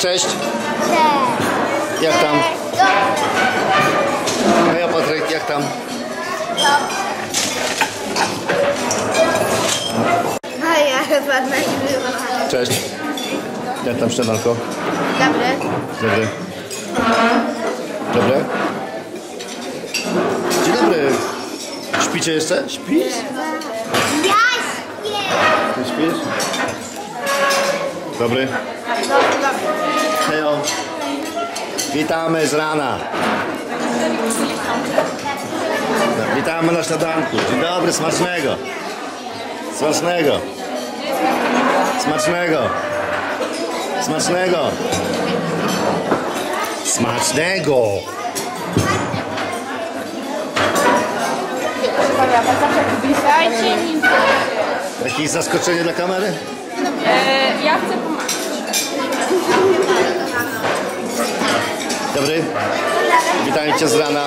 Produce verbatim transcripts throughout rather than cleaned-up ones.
Cześć. Cześć. Jak tam? Dobrze. A ja Patryk, jak tam? A ja chyba nagrywam. Cześć. Jak tam śniadanko? Dobry. Dobry. Dobre? Dzień dobry. Śpicie jeszcze? Śpisz? Ja śpię. Ty śpisz? Dobry. Dobry, dobry. Hejo. Witamy z rana. Witamy na śniadanku. Dzień dobry, smacznego. Smacznego. Smacznego. Smacznego. Smacznego. Dajcie mi. Jakieś zaskoczenie dla kamery? E, ja chcę pomagać. Dobry. Witam cię z rana.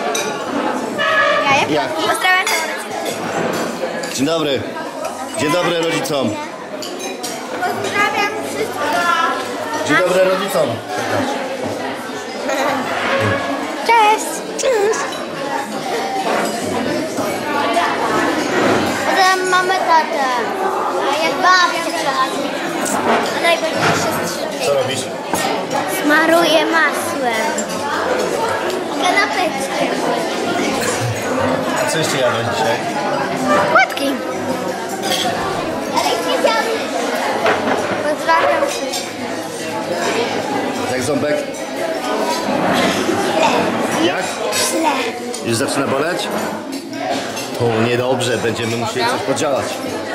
Ja jak? Jak? Pozdrawiam. Dzień dobry. Dzień dobry rodzicom. Pozdrawiam wszystkich. Dzień dobry rodzicom. Cześć. Cześć. Potem mamy tatę. A jak babcia przychodzi. A najbardziej się strzeli. Co robisz? Smaruję masłem. Kanapeczkę. A co jeszcze jadłeś dzisiaj? Płatki. Ale nie zjadłem. Pozdrawiam wszystkich. Jak ząbek? Jak? Źle. Już zaczyna boleć? To niedobrze, będziemy musieli coś podziałać.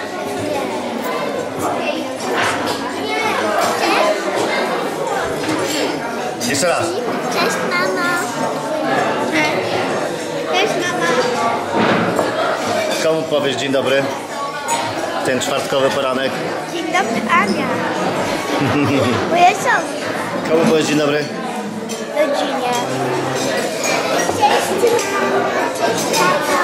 Jeszcze raz. Cześć mama. Cześć mama. Komu powiesz dzień dobry? Ten czwartkowy poranek. Dzień dobry Ania. Moja siostra. Komu powiesz dzień dobry? Rodzinie. Cześć mama. Cześć tata.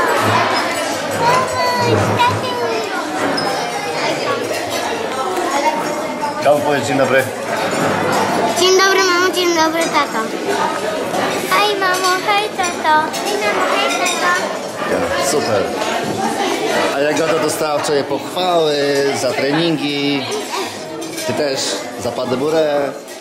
Komu powiesz dzień dobry? Dzień dobry mamo, dzień dobry tato. Hej mamo, hej tato. Hej mamo, hej tato. Ja, super. A Jagoda dostała wczoraj pochwały za treningi. Ty też za padeburę.